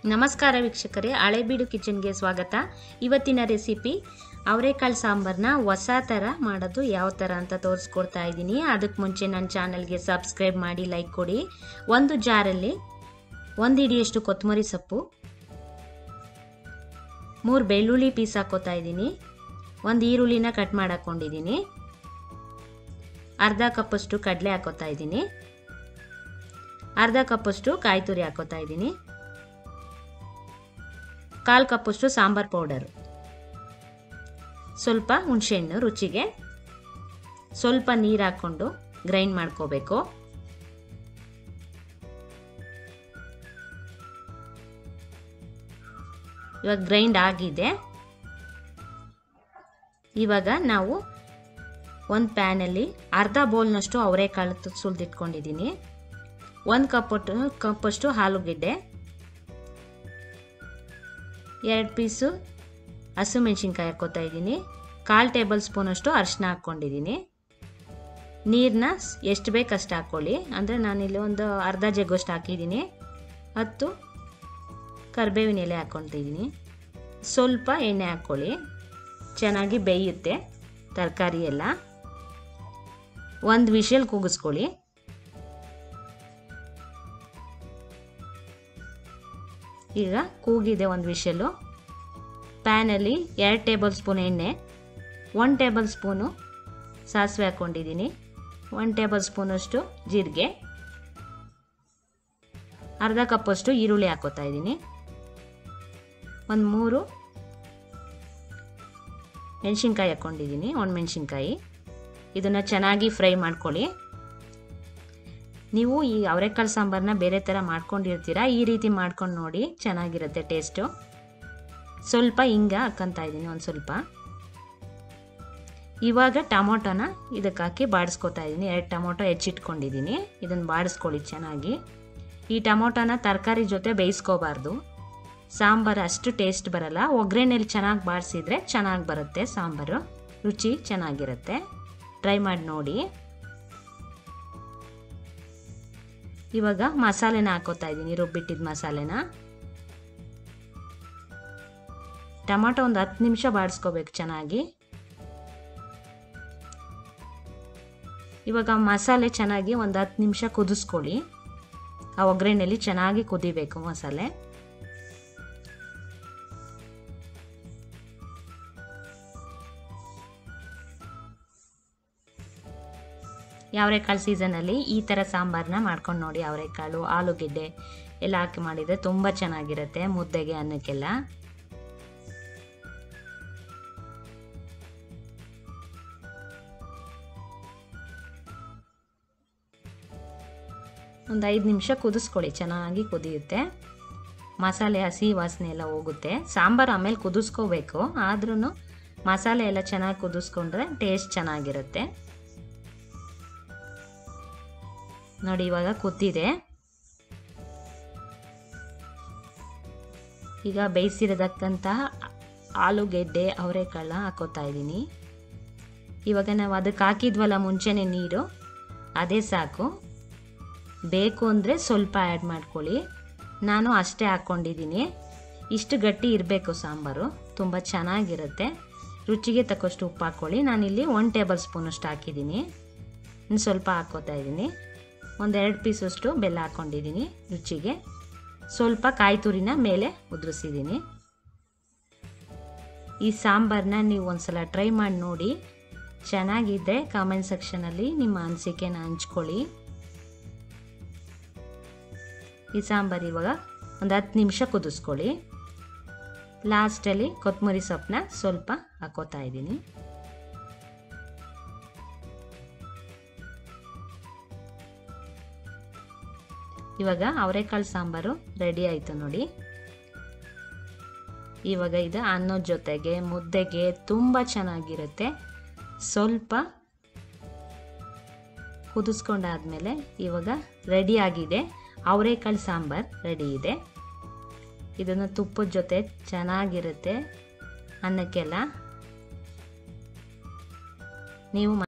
ನಮಸ್ಕಾರ ವೀಕ್ಷಕರೇ, ಹಳೇಬೀಡು ಕಿಚನ್ಗೆ ಸ್ವಾಗತ. ಇವತ್ತಿನ ರೆಸಿಪಿ ಅವರೆಕಾಳು ಸಾಂಬಾರನ್ನ ಹೊಸ ಥರ ಮಾಡೋದು ಯಾವ ಥರ ಅಂತ ತೋರಿಸ್ಕೊಡ್ತಾ ಇದ್ದೀನಿ. ಅದಕ್ಕೆ ಮುಂಚೆ ನನ್ನ ಚಾನಲ್ಗೆ ಸಬ್ಸ್ಕ್ರೈಬ್ ಮಾಡಿ, ಲೈಕ್ ಕೊಡಿ. ಒಂದು ಜಾರಲ್ಲಿ 1 ಹಿಡಿಯಷ್ಟು ಕೊತ್ತಂಬರಿ ಸೊಪ್ಪು, 3 ಬೆಳ್ಳುಳ್ಳಿ ಪೀಸ್ ಹಾಕೋತಾ ಇದ್ದೀನಿ, 1 ಈರುಳ್ಳಿನ ಕಟ್ ಮಾಡಿ ಹಾಕ್ಕೊಂಡಿದ್ದೀನಿ, ಅರ್ಧ ಕಪ್ಪಷ್ಟು ಕಡಲೆ ಹಾಕೋತಾ ಇದ್ದೀನಿ, ಅರ್ಧ ಕಪ್ಪಷ್ಟು ಕಾಯಿ ತುರಿ ಹಾಕೋತಾ ಇದ್ದೀನಿ, 1/4 ಕಪ್ಪಷ್ಟು ಸಾಂಬಾರ್ ಪೌಡರ್, ಸ್ವಲ್ಪ ಹುಣಸೆಹಣ್ಣು ರುಚಿಗೆ, ಸ್ವಲ್ಪ ನೀರು ಹಾಕ್ಕೊಂಡು ಗ್ರೈಂಡ್ ಮಾಡ್ಕೋಬೇಕು. ಇವಾಗ ಗ್ರೈಂಡ್ ಆಗಿದೆ. ಇವಾಗ ನಾವು ಒಂದು ಪ್ಯಾನಲ್ಲಿ ಅರ್ಧ ಬೌಲ್ನಷ್ಟು ಅವರೆಕಾಳು ಸುಲಿದಿಟ್ಕೊಂಡಿದ್ದೀನಿ, 1 ಕಪ್ಪಷ್ಟು ಆಲೂಗೆಡ್ಡೆ, 2 ಪೀಸು ಹಸಿಮೆಣಸಿನ್ಕಾಯಿ ಹಾಕೋತಾ ಇದ್ದೀನಿ, 1/4 ಟೇಬಲ್ ಸ್ಪೂನಷ್ಟು ಅರಿಶಿನ ಹಾಕ್ಕೊಂಡಿದ್ದೀನಿ. ನೀರನ್ನ ಎಷ್ಟು ಬೇಕು ಅಷ್ಟು ಹಾಕ್ಕೊಳ್ಳಿ. ಅಂದರೆ ನಾನಿಲ್ಲಿ ಒಂದು ಅರ್ಧ ಜಗ್ಗಷ್ಟು ಹಾಕಿದ್ದೀನಿ. 10 ಕರಿಬೇವಿನ ಎಲೆ ಹಾಕ್ಕೊತಿದ್ದೀನಿ. ಸ್ವಲ್ಪ ಎಣ್ಣೆ ಹಾಕ್ಕೊಳ್ಳಿ, ಚೆನ್ನಾಗಿ ಬೇಯುತ್ತೆ ತರಕಾರಿ ಎಲ್ಲ. 1 ವಿಷಲ್ ಕೂಗಿಸ್ಕೊಳ್ಳಿ. ಈಗ ಕೂಗಿದೆ 1 ವಿಷಲು. ಪ್ಯಾನಲ್ಲಿ 2 ಟೇಬಲ್ ಸ್ಪೂನ್ ಎಣ್ಣೆ, 1 ಟೇಬಲ್ ಸ್ಪೂನು ಸಾಸಿವೆ ಹಾಕ್ಕೊಂಡಿದ್ದೀನಿ, 1 ಟೇಬಲ್ ಸ್ಪೂನಷ್ಟು ಜೀರಿಗೆ, ಅರ್ಧ ಕಪ್ಪಷ್ಟು ಈರುಳ್ಳಿ ಹಾಕೋತಾ ಇದ್ದೀನಿ, 3 ಮೆಣಸಿನ್ಕಾಯಿ ಹಾಕ್ಕೊಂಡಿದ್ದೀನಿ, ಒಣಮೆಣಸಿನ್ಕಾಯಿ. ಇದನ್ನು ಚೆನ್ನಾಗಿ ಫ್ರೈ ಮಾಡ್ಕೊಳ್ಳಿ. ನೀವು ಈ ಅವರೆಕಾಳು ಸಾಂಬಾರನ್ನ ಬೇರೆ ಥರ ಮಾಡ್ಕೊಂಡಿರ್ತೀರ, ಈ ರೀತಿ ಮಾಡ್ಕೊಂಡು ನೋಡಿ, ಚೆನ್ನಾಗಿರುತ್ತೆ ಟೇಸ್ಟು. ಸ್ವಲ್ಪ ಹಿಂಗ ಹಾಕ್ಕೊತಾ ಇದ್ದೀನಿ, ಒಂದು ಸ್ವಲ್ಪ. ಇವಾಗ ಟೊಮೊಟೊನ ಇದಕ್ಕೆ ಹಾಕಿ ಬಾಡಿಸ್ಕೊತಾ ಇದ್ದೀನಿ. 2 ಟೊಮೊಟೊ ಹೆಚ್ಚಿಟ್ಕೊಂಡಿದ್ದೀನಿ, ಇದನ್ನು ಬಾಡಿಸ್ಕೊಳ್ಳಿ ಚೆನ್ನಾಗಿ. ಈ ಟೊಮೊಟೊನ ತರಕಾರಿ ಜೊತೆ ಬೇಯಿಸ್ಕೋಬಾರ್ದು, ಸಾಂಬಾರು ಅಷ್ಟು ಟೇಸ್ಟ್ ಬರಲ್ಲ. ಒಗ್ಗರಣೆಯಲ್ಲಿ ಚೆನ್ನಾಗಿ ಬಾಡಿಸಿದ್ರೆ ಚೆನ್ನಾಗಿ ಬರುತ್ತೆ ಸಾಂಬಾರು, ರುಚಿ ಚೆನ್ನಾಗಿರುತ್ತೆ. ಟ್ರೈ ಮಾಡಿ ನೋಡಿ. ಇವಾಗ ಮಸಾಲೆನ ಹಾಕೋತಾ ಇದ್ದೀನಿ, ರುಬ್ಬಿಟ್ಟಿದ್ದ ಮಸಾಲೆನ. ಟೊಮೊಟೊ ಒಂದು 10 ನಿಮಿಷ ಬಾಡಿಸ್ಕೋಬೇಕು ಚೆನ್ನಾಗಿ. ಇವಾಗ ಮಸಾಲೆ ಚೆನ್ನಾಗಿ ಒಂದು 10 ನಿಮಿಷ ಕುದಿಸ್ಕೊಳ್ಳಿ. ಆ ಒಗ್ಗರಣೆಯಲ್ಲಿ ಚೆನ್ನಾಗಿ ಕುದಿಬೇಕು ಮಸಾಲೆ. ಅವರೆಕಾಳು ಸೀಸನಲ್ಲಿ ಈ ಥರ ಸಾಂಬಾರನ್ನ ಮಾಡ್ಕೊಂಡು ನೋಡಿ. ಅವರೆಕಾಳು, ಆಲೂಗೆಡ್ಡೆ ಎಲ್ಲ ಹಾಕಿ ಮಾಡಿದರೆ ತುಂಬ ಚೆನ್ನಾಗಿರುತ್ತೆ ಮುದ್ದೆಗೆ, ಅನ್ನಕ್ಕೆಲ್ಲ. ಒಂದು 5 ನಿಮಿಷ ಕುದಿಸ್ಕೊಳ್ಳಿ, ಚೆನ್ನಾಗಿ ಕುದಿಯುತ್ತೆ. ಮಸಾಲೆ ಹಸಿ ವಾಸನೆ ಎಲ್ಲ ಹೋಗುತ್ತೆ. ಸಾಂಬಾರು ಆಮೇಲೆ ಕುದಿಸ್ಕೋಬೇಕು, ಆದ್ರೂ ಮಸಾಲೆ ಎಲ್ಲ ಚೆನ್ನಾಗಿ ಕುದಿಸ್ಕೊಂಡ್ರೆ ಟೇಸ್ಟ್ ಚೆನ್ನಾಗಿರುತ್ತೆ. ನೋಡಿ ಇವಾಗ ಕುದ್ದಿದೆ. ಈಗ ಬೇಯಿಸಿರತಕ್ಕಂತಹ ಆಲೂಗೆಡ್ಡೆ, ಅವರೆಕಾಳು ಹಾಕೋತಾ ಇದ್ದೀನಿ. ಇವಾಗ ನಾವು ಅದಕ್ಕೆ ಹಾಕಿದ್ವಲ್ಲ ಮುಂಚೆನೇ ನೀರು, ಅದೇ ಸಾಕು. ಬೇಕು ಅಂದರೆ ಸ್ವಲ್ಪ ಆ್ಯಡ್ ಮಾಡ್ಕೊಳ್ಳಿ. ನಾನು ಅಷ್ಟೇ ಹಾಕ್ಕೊಂಡಿದ್ದೀನಿ. ಇಷ್ಟು ಗಟ್ಟಿ ಇರಬೇಕು ಸಾಂಬಾರು, ತುಂಬ ಚೆನ್ನಾಗಿರುತ್ತೆ. ರುಚಿಗೆ ತಕ್ಕಷ್ಟು ಉಪ್ಪು ಹಾಕ್ಕೊಳ್ಳಿ. ನಾನಿಲ್ಲಿ 1 ಟೇಬಲ್ ಸ್ಪೂನಷ್ಟು ಹಾಕಿದ್ದೀನಿ, ಇನ್ನು ಸ್ವಲ್ಪ ಹಾಕ್ಕೋತಾ ಇದ್ದೀನಿ. 1-2 ಪೀಸಷ್ಟು ಬೆಲ್ಲ ಹಾಕ್ಕೊಂಡಿದ್ದೀನಿ ರುಚಿಗೆ. ಸ್ವಲ್ಪ ಕಾಯಿ ತುರಿನ ಮೇಲೆ ಉದುರಿಸಿದ್ದೀನಿ. ಈ ಸಾಂಬಾರನ್ನ ನೀವು ಒಂದ್ಸಲ ಟ್ರೈ ಮಾಡಿ ನೋಡಿ. ಚೆನ್ನಾಗಿದ್ದರೆ ಕಾಮೆಂಟ್ ಸೆಕ್ಷನಲ್ಲಿ ನಿಮ್ಮ ಅನಿಸಿಕೆನ ಹಂಚ್ಕೊಳ್ಳಿ. ಈ ಸಾಂಬಾರು ಇವಾಗ ಒಂದು 10 ನಿಮಿಷ ಕುದಿಸ್ಕೊಳ್ಳಿ. ಲಾಸ್ಟಲ್ಲಿ ಕೊತ್ತಂಬರಿ ಸೊಪ್ಪನ್ನ ಸ್ವಲ್ಪ ಹಾಕೋತಾ ಇದ್ದೀನಿ. ಇವಾಗ ಅವರೆಕಾಳು ಸಾಂಬಾರು ರೆಡಿ ಆಯಿತು ನೋಡಿ. ಇವಾಗ ಇದು ಅನ್ನದ ಜೊತೆಗೆ, ಮುದ್ದೆಗೆ ತುಂಬ ಚೆನ್ನಾಗಿರುತ್ತೆ. ಸ್ವಲ್ಪ ಕುದಿಸ್ಕೊಂಡಾದ್ಮೇಲೆ ಇವಾಗ ರೆಡಿ ಆಗಿದೆ. ಅವರೆಕಾಳು ಸಾಂಬಾರು ರೆಡಿ ಇದೆ. ಇದನ್ನು ತುಪ್ಪದ ಜೊತೆ ಚೆನ್ನಾಗಿರುತ್ತೆ ಅನ್ನಕ್ಕೆಲ್ಲ. ನೀವು